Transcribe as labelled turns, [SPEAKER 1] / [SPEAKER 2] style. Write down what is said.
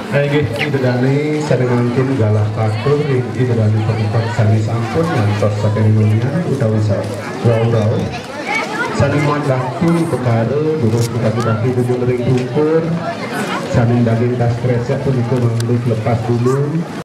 [SPEAKER 1] Nggih, idedani sami mangkin galah katur idedani tempat sami sampun ngantos saking dunia utawi saurau. Sami mandhaku perkara durung kita hidup ring ukur. Sami daging tas kresek punika manglup lepas dulu.